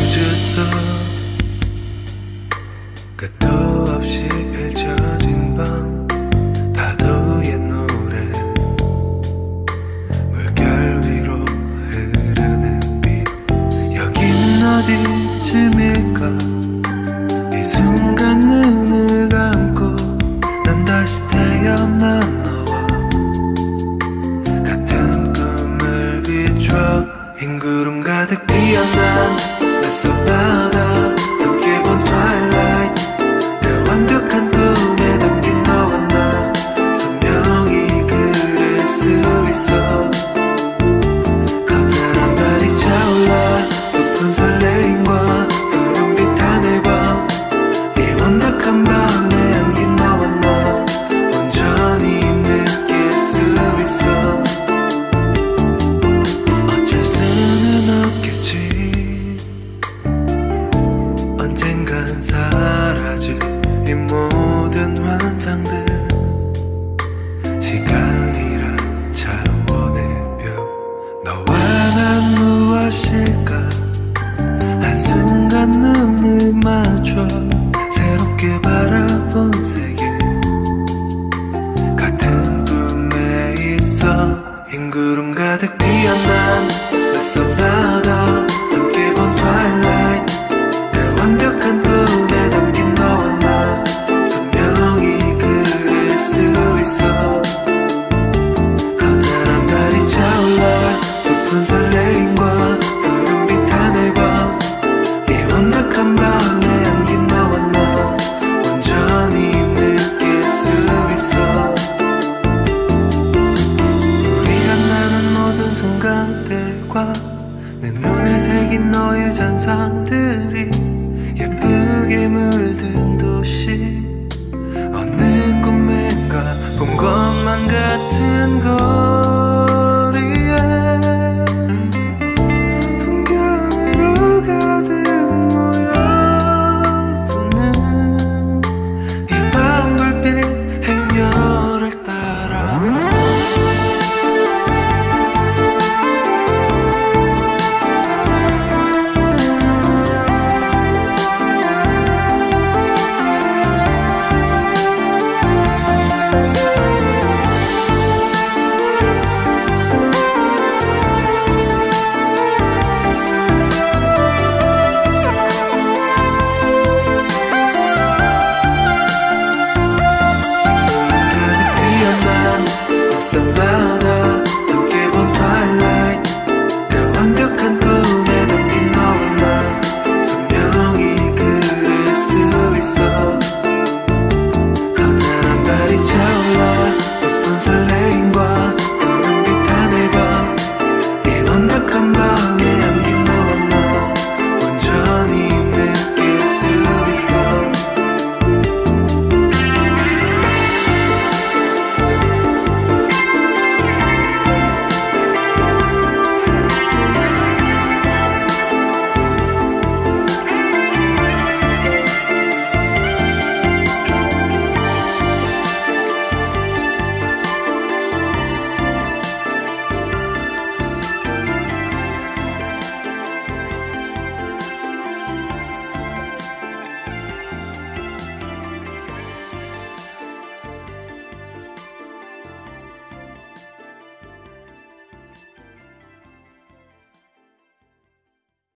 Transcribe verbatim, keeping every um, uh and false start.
잊었어. 끝도 없이 펼쳐진 밤, 파도의 노래, 물결 위로 흐르는 빛. 여긴 어디쯤일까? 이 순간 눈을 감고 난 다시 태어난 너와 같은 꿈을 비춰. 흰 구름 가득 피어난 낯선 바다, 함께 본 twilight. 그 완벽한 꿈에 담긴 너와 나, 선명히 그릴 수 있어. 커다란 달이 차올라 높은 설레임과 푸른빛 하늘과 이 완벽한 밤에 안긴 너와 나 온전히 느낄 수 있어. 어쩔 수는 없겠지. 언젠간 사라질 이 모든 환상들. 시간이란 차원의 벽. 너와 난 무엇일까? 한순간 눈을 맞춰 새롭게 바라본 세계. 같은 꿈에 있어. 흰 구름 가득 피어난 낯선 바다, 함께 본 twilight. 그 완벽한 꿈에 담긴 너와 나, 선명히 그릴 수 있어. 커다란 달이 차올라 높은 설레임과 푸른빛 하늘과 이 완벽한 밤에 안긴 너와 나 온전히 느낄 수 있어. 우리가 나눈 모든 순간들과 내 눈에 새긴 너의 잔상들.